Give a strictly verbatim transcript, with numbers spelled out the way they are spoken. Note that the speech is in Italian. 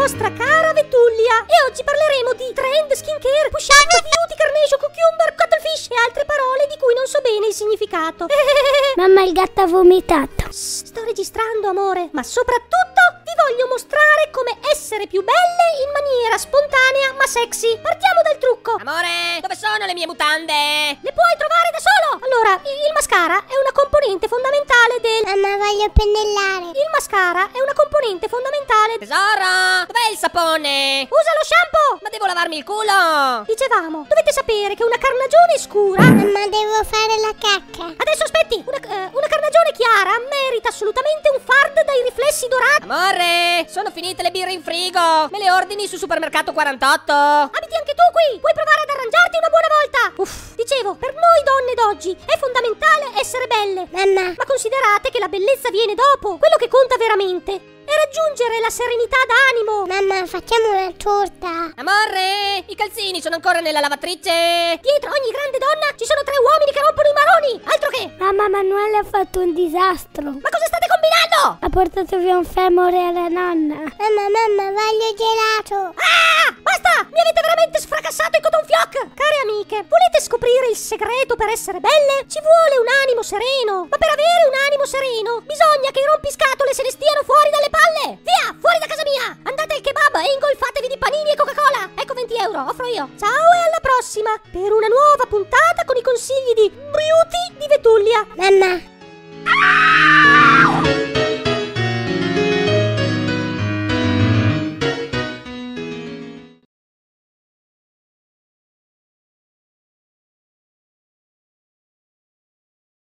vostra cara Vetullia e oggi parleremo di trend, skincare, pusciata, beauty, carnation, cucumber, cuttlefish e altre parole di cui non so bene il significato. Mamma, il gatto ha vomitato. Sto registrando, amore, ma soprattutto vi voglio mostrare come essere più belle in maniera spontanea ma sexy. Partiamo dal trucco. Amore, dove sono le mie mutande? Le puoi trovare da solo. Allora, il mascara è una componente fondamentale del... Mamma, voglio pennellare. Il mascara è una componente fondamentale... Tesoro, dov'è il sapone? Usa lo shampoo! Ma devo lavarmi il culo. Dicevamo, dovete sapere che una carnagione scura... Mamma, devo fare la cacca. Adesso aspetti, una, eh, una carnagione chiara merita assolutamente un fard dai riflessi dorati. Amore, sono finite le birre in frigo. Me le ordini su Supermercato quarantotto. Abiti anche tu qui, puoi provare ad arrangiarti una buona volta. Uff, dicevo, per noi donne d'oggi è fondamentale essere belle. Mamma, Ma considerate che la bellezza viene dopo. Quello che conta veramente è raggiungere la serenità d'animo. mamma, facciamo una torta. Amore, i calzini sono ancora nella lavatrice. Dietro ogni grande donna ci sono tre uomini che rompono i maroni. Altro che... Mamma, Manuele ha fatto un disastro. Ma cosa state combinando? Ha portato via un femore alla nonna. Mamma, mamma, voglio gelato. Ah! Basta! Mi avete veramente sfracassato i cotton fioc! Care amiche, volete scoprire il segreto per essere belle? Ci vuole un animo sereno. Ma per avere un animo sereno bisogna che i rompiscatole se ne stiano fuori dalle palle. Via! Fuori da casa mia! Andate al kebab e ingolfatevi di panini e Coca-Cola. Ecco venti euro, offro io. Ciao e alla prossima per una nuova puntata con i consigli di Beauty di Vetullia. Mamma.